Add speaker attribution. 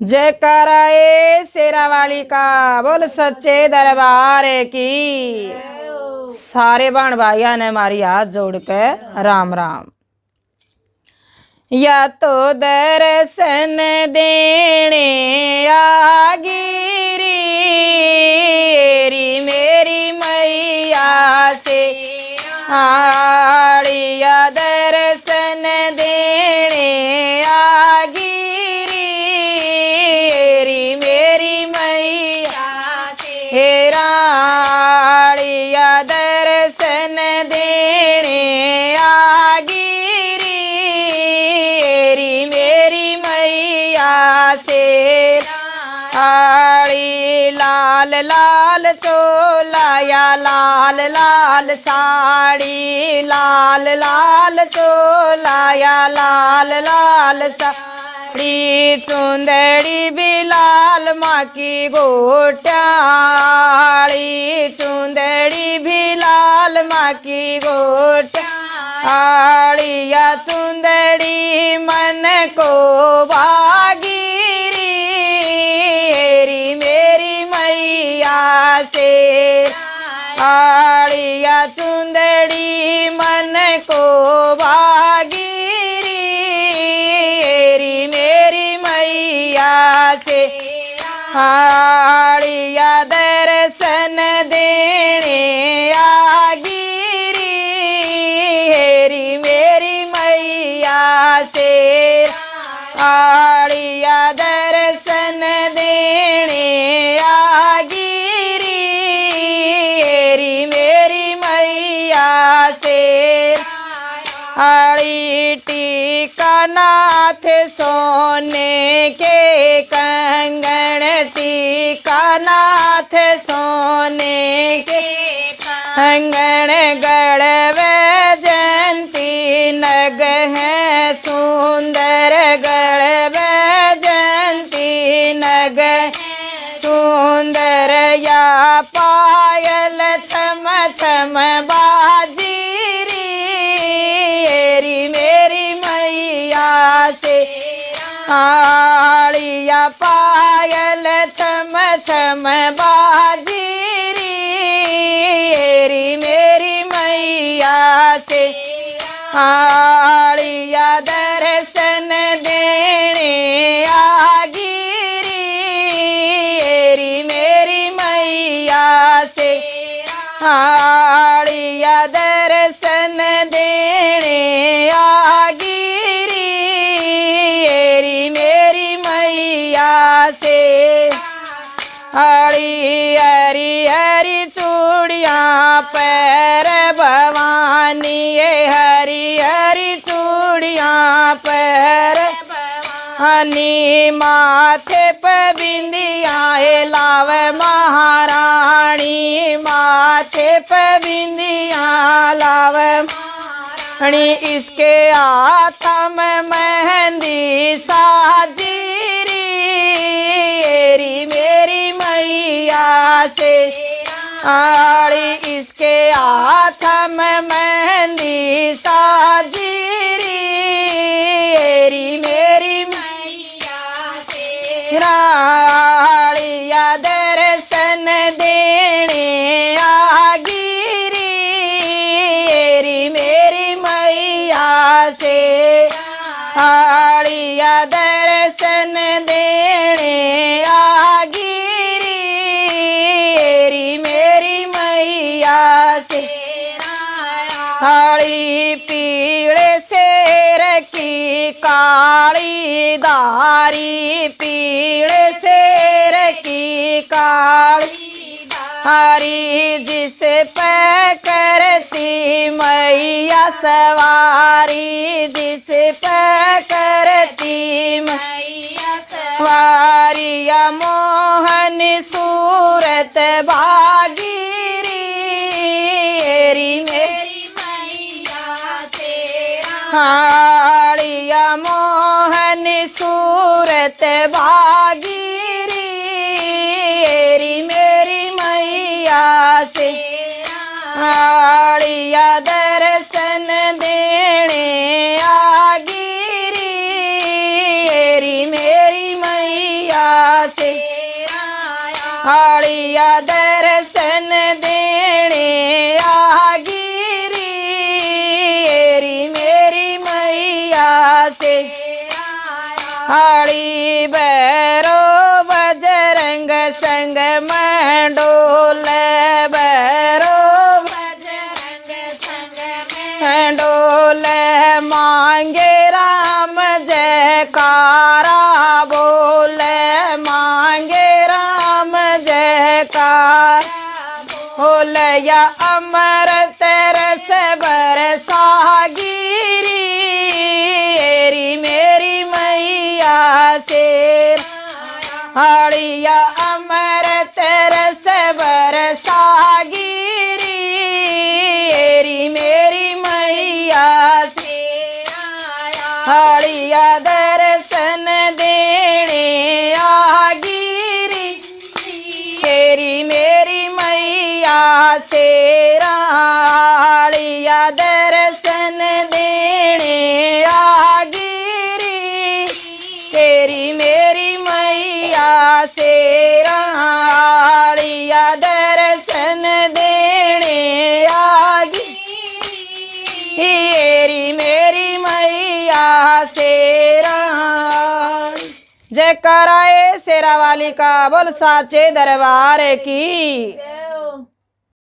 Speaker 1: जयकारा ए शेरा वाली का, बोल सच्चे दरबार की। सारे बाण भाइया ने हमारी हाथ जोड़ के राम राम। या तो दर्शन देने आगिरी मेरी मैया से आड़िया, दर्शन देने आगिरी मेरी मैया से राड़िया, दर्शन देने आगिरी मेरी मैया से आड़ी। लाल लाल चोलाया लाल लाल साड़ी, लाल लाल चोलाया लाल लाल साड़ी, चुंदड़ी भी लाल माँ की गोटाड़ी, चुंदड़ी भी लाल माँ की गोटाड़ी, या चुंदड़ी मन को भागिरी मेरी मैया से आड़िया, चुंदड़ी मन को भागिरी मेरी मैया से आड़िया, दर्शन देने आगिरी मेरी मैया से आड़िया, दर्शन देने आगिरी मेरी मैया से आड़ी। टीका नाथ सोने के कंगन, टीका नाथ सोने के कंगन, गढ़ वैजयंती नग है सुंदर, गढ़ वैजयंती नग सुंदर, या पायल छम छम बाजीरी मेरी मैया से आड़िया, पायल छम छम बाजीरी मेरी मैया से आड़िया, दर्शन देने आगिरी मेरी मैया से आड़िया, दर्शन देने आगिरी मेरी मैया से हरी हरी हरी चूड़ियाँ पैर भवानी, हरी हरी चूड़ियाँ पैर भवानी, माथे पे बिंदिया लाव महारानी, माथे पे बिंदिया लाव महारानी, इसके हाथ में मेहंदी साजीरी मेरी मैया से आड़ी, इसके हाथ में मेहंदी साजीरी मेरी मैया से राड़िया, दर्शन देने आगिरी मेरी मैया से आड़िया, दर्शन देने आगिरी मेरी मैया से आड़ी। पीड़े शेर की काली दारी, पीड़े शेर की काली हरी, जिस पे करती मैया सवारी, जिस पे करती मैया सवारी, या मोहन सूरत भागिरी मेरी मैया से आड़िया, मोहन सूरत भागिरी मेरी मैया से आड़िया, दर्शन देने आगिरी मेरी मैया हाड़िया दर्शन देने आगिरी मेरी मैया से हाड़ी बैरो बजरंग संग मंडोल बैरो बजरंग संग मंडोल मांगे राम जयकारा बोले मांगे राम जयकार बोलया अमृत रस बरसागिरी मेरी मैया से हाड़िया अमृत रस बरसागिरी मेरी मैया से हाड़िया दर्शन देने आगिरी मेरी मैया से हाड़िया दर्शन देने आगिरी मेरी मैया से हाड़िया दर्शन देने आगिरी मेरी मैया से जयकारा शेरा वाली का बोल साचे दरबार की।